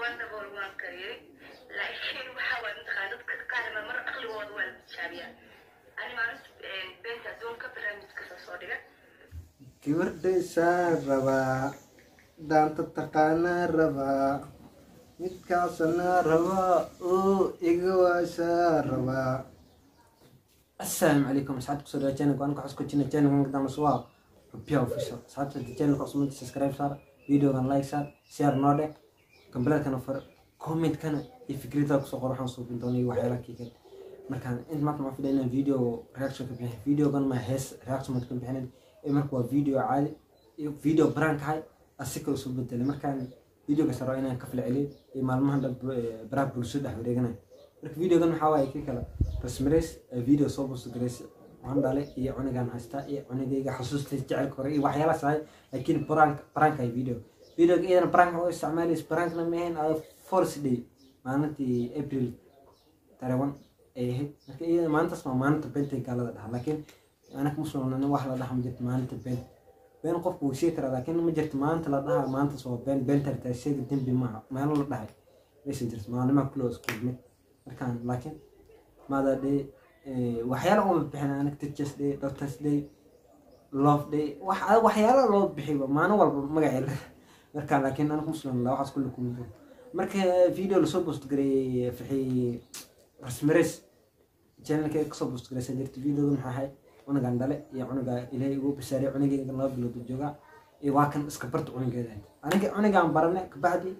وانا بقول ما كريم لكن وحاول نتخانق كلمة مرة أقل وضوء الشعبية أنا ما نس بنت أدون كبرنا نتكسر صوري كبرت سار ربا دانت تقانا ربا متكاسنا ربا إيجوا سار ربا. السلام عليكم أصحاب كسر جانك وأنا كحس كتير جانك من قدام الصواب بيو فيشل أصحاب جانك قسمت سبسكرايب صار فيديو كان لايك صار شير نودك كمبلات كانوا فر كومنت كان يفكريتك صغار حنصوب بنتوني وحيلا كيكل مركان أنت ما في لنا فيديو رياكشن كبير فيديو كان ما هيس رياكشن ما تكون بحنين مركوا فيديو عادي فيديو برانك هاي السكر وصوب بنتوني مركان فيديو كسر رأينا كفل عليه معلومة هذا براب برشود حوريجنا مرك فيديو كان حواي كيكلا رسمريس فيديو صوب وسكريس وعند عليه إيه أنا كان هستا إيه أنا ديجا حسوس تجعل كوري وحيلا ساي لكن برانك هاي فيديو كأي برانك هو استعمالي برانك نمهن فورس دي معناتي أبريل ترى إيه لكن ما أنت اسمه ما أنت بنتي قال ده لكن أنا كمسلم أنا واحد ده حمجت ما أنت بين قف وشيء ترى لكن ما جرت ما أنت لا ده ما أنت سو بين ترى شيء قدام بما ما أنا لا ده ليش جرت ما أنا ما كلوز كلمة كان لكن ماذا دي وحياة أول بحنا أنك تتجس دي دوتس دي لوف دي وحياة لوف بحبه ما أنا ولا ما قاعد مركان لكن أنا مسلم لا واحد كلكم مركا فيديو لصوب وستقري في حي رسمريس channel كي كصوب وستقري سجلت فيديو من هاي وأنا قاعد دلق يعني أنا إلهي هو بسريع أنا جاي الله بلود الجوجا واكن اسكبرت أنا جاي أنا قاعد برنا كبعدي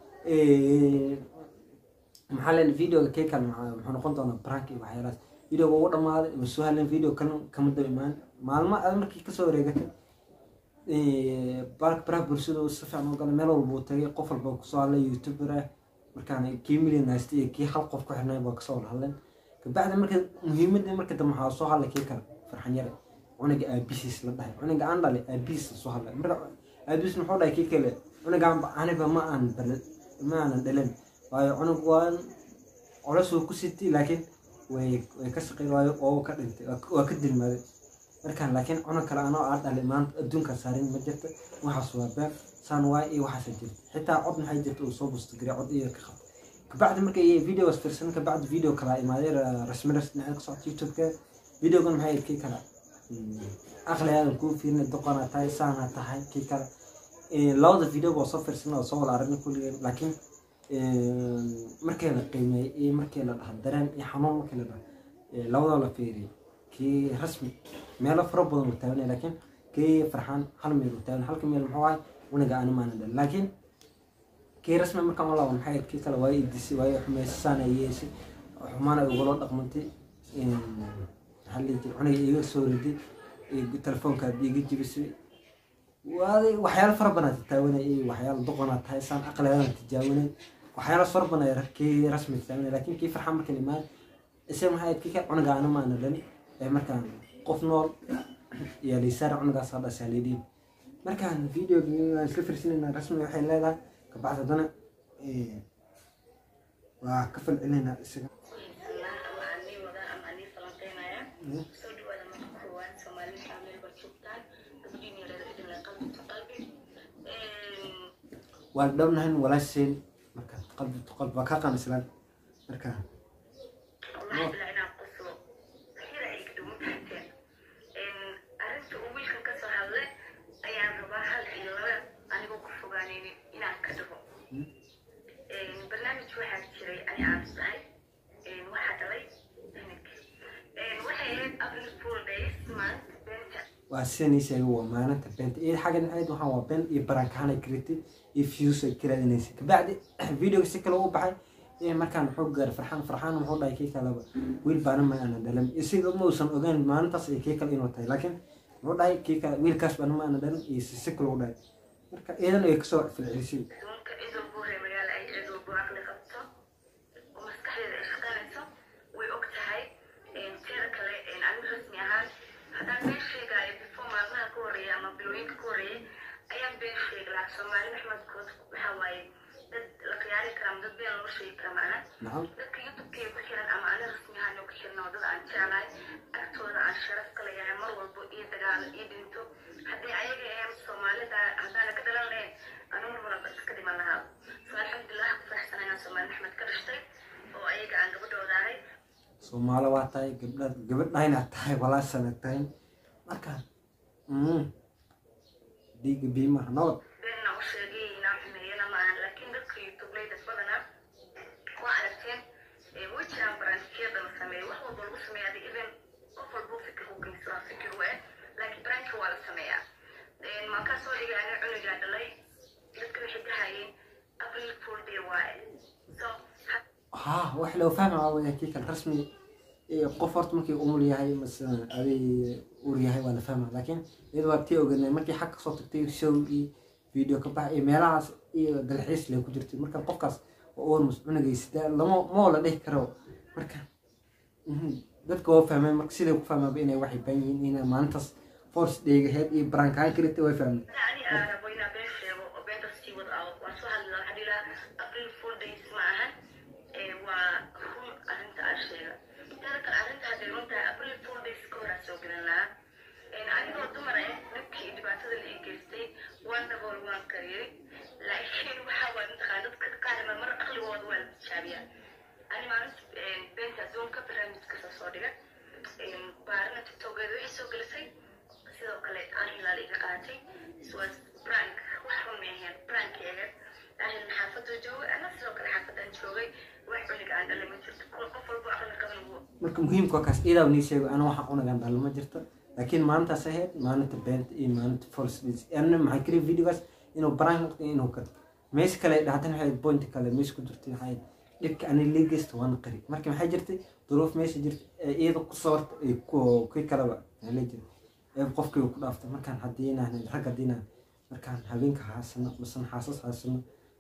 محل الفيديو كي كان محن قنت أنا برانكي وحيرات فيديو وورد ما بسوها الفيديو كان كمدة إيمان معلومة أنا مركي كسر رجعت براب برسول وصفة ما قال ملو البوتي قفل بوكسو على يوتيوب مركان كي مليون ناستي كي حلقة في كحنا بوكسو هلا بعد مركز مهم ده مركز محاصو على كي كان فرحان يرى وأنا جا بيسيس لده وأنا جا عند على بيس صو هلا مرة بيس نحول كي كله وأنا جا أنا بما أن بل ما أنا دلنا وأنا قوان على سوق ستي لكن ويكسر قيراي أو كدنت وكدل المال مركان لكن أنا كلا أنا عاد على ما الدون كسرين مجت وحصوا باب سانواي وحسجل حتى عضنا حيجت وصوب استقرا عض إيه كخط بعد مركي فيديو استرسلنا كبعد فيديو كلا ما غير رسمي نحن صوت يوتيوب فيديو كان هاي كي كلا أغلى هذا الكون فينا الدقانة تاي سانا تاي كي كلا لو ذا فيديو وصفر سنة وصور عربي كل لكن مركي القيمة مركي الهدران يحمل مركي لو ولا فيري كي رسمي ما له فرق بين المتابعين لكن كي فرحان حل من المتابعين حل كمية المحاوي ونجا أنا ما ندل لكن كي رسمي مركم الله ونحيد كي كلا واي ديسي واي حماس سنة يسي حمانا يقولون أقمتي هل يجي أنا يسوي دي التلفون كان يجي جبسي وهذه وحيال فرق بين التابعين وحيال ضغنا تايسان أقل تجاوبني وحيال فرق بين كي رسمي التابعين لكن كي فرحان مركلمات اسم هاي كي كلا أنا أنا ما ندل مركان qof nool iyo liisar cunugaas hadda saalidiin markaan video isla firsinayna rasmi waxay leedahay ka bacda dana waa ka falcelinayna isaga waan dhabnahan walaasheen marka qalbi qalbi ka qanaslan markaan برنامج واحد شري أنا عارف صحيح واحد علي واحد قبل فور دايز ما بنت وأساساً شيء هو ما أنت بنت إيه حاجة نحيد وحنا بنت يبرك هنا كريتي يفيوس كذا ناس بعد فيديو سكر هو بحي إيه ما كان حجر فرحان وهو ده كيك على ويل بارم ما أنا دلم يصير موسم أجان ما أنت صي كيك اللي نوتاي لكن هو ده كيك ويل كاس بارم ما أنا دلم يسكر هو ده إيه أنا يكسر في العيشين نعم. لكن يوتيوب كي بخير أما أنا رسمي هاني وكثير نوضد عن شغلة أكتر عن شرف كلا يعني مر والبوئية تقال إيدينتو حتى أيجي أيام الصومالي ده هذا كده لين أنا مرة بس كده ما لها فالحمد لله فرحت Soomaali waa tahay gabadhayna tahay walaasana tahay markaan diga biima nabad beenna u sheegay inaan xumeeyana maahan laakiin dadka youtubeleyda badana waa aragteen wejiraan barnaamijyada la sameeyo wax walba lagu sameeya adiga even qof walba fikir u geysaa fikir u laakiin barnaamijka waa la sameeyaa maakaa soo dhigay ani cunugaa dhalay dadka waxay dhahayeen April Fool Day waaye so wax loo fahmaa waa kii rasmi qof horta markii umul yahay مثلا adi ur yahay waa la fahmaa laakiin iyadoo waa tii ogaanay markii xaq soo tagtay show iyo video ka baxay meelahaas iyo dalxiis leh ku jirtay marka qofkaas oo cunugaysta lama la dhihi karo marka dadka oo fahmay marka sidoo ku fahmaa inay waxay baan yihiin in maantas force dheegaheed iyo brankaan kirita way fahmay yani aan boyna been sheego oo beenta sii wada waa soo hadlaa hadila April Fool Day maahan waa run arinta aan sheega dadka arinta hadii runta April Fool Day ka hor soo galanaa anigoo dumar dadkii dhibaatada la geystay waan dabool waan kariyay laakiin waxa waa inta dadka qaarna mar aqligooda waa la tijaabiyaa ani maalinta beenta zoonka barnaamijka soo dhiga baarna tiktokeeda wixii soo gelisay sidoo kale aan ilaali iga qaatay was prank wax run meehan prank eega ahil xaafadda joogay ana sidoo kale xaafadan joogay wax cunig aan dhalay ma jirto qof walba aqli qaban marka muhiimka kaas iidaa ni sheego ana waxa cunugan dhalay ma jirto laakiin maanta saheed maalinta beent iyo maalinta false days ana maxay kari videos inuu prank noqdo inuu ka mees kale dhahdan waxay point kale mees ku jirtay waxay dhibka ani leegaysto waan qari marka maxay jirtay duruuf meesha jirtay iyada ku sawirta ay ku kala leeyahay qofkii ku dhaaftay markaan hadiinaan rag hadiinaan markaan habeenka haasano masan xaasas haasano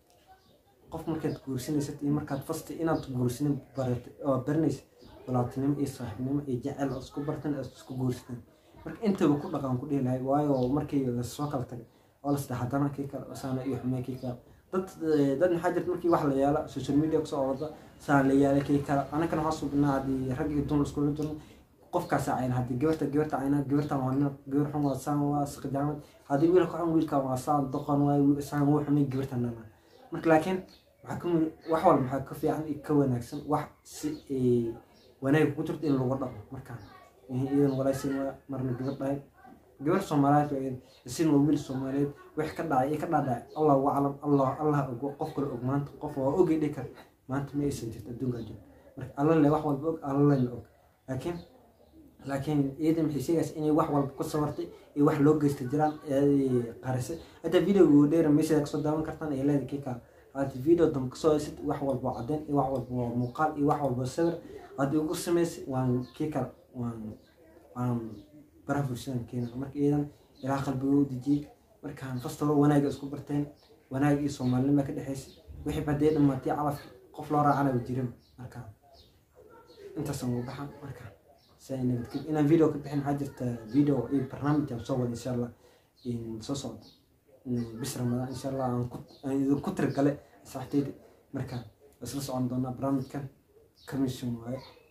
qof markaad guursanaysid iyo markaad fasti inaad guursanin baratay oo barnays walaaltinimo iyo saaxiibnimo iyo jacayl isku bartan isku guursataan marka inta uu ku dhaqan ku dheelahay waayo markii la soo kala tagay oo la saddex hadana kii kale saana iyo xumay kii kale dad maxaa jirta markii wax la yaala social media ku soo wada saan la yaala kii kale ana kan waxa subnaadi rag iyo dumar isku jirno qofkaas ayna hadii gabarta ayna gabarta waana gabar xun waa saan waa saqjaamad hadii wiilka waa saan doqon waa saan wuu xumay gabarta nana marka laakiin waxa ka wax walba waxa ka fiican ka wanaagsan wax si wanaag ku jirto in lagu dhaqo marka idan walaashin marna gabar Soomaaliyeed isin wiil Soomaaliyeed wax ka dhacay Allah wa alam Allah qof kale og maanta qof waa ogay dhika maanta ma aysan jirto adduunka jooga marka Allah le wax walba og Allah le og laakiin idan xisigaas inay wax walba ku sawartay iyo wax loo geystay jiraan qarisay hada video dheer meesha ka soo daawan kartaan ay leedahay kika hada video dam ka soo haysid wax walba cadeen iyo wax walba muuqaal iyo wax walba sawir hada ugu sameysay waan kika waan barafushan keena marka idan ilaa qalbiga u diji markaan fastoro wanaaga isku barteen wanaag iyo Soomaalnimo ka dhaxaysay wixii badee dhamaatay calaf qof loo raacana jirin marka inta soo baxan marka سأنبت إن الفيديو كنت بحين حاجة فيديو برنامج مصور إن شاء الله إن صوت بس رمضان إن شاء الله إذا كنت رجالة صحتي مركان بس عندنا برنامج كان كميشن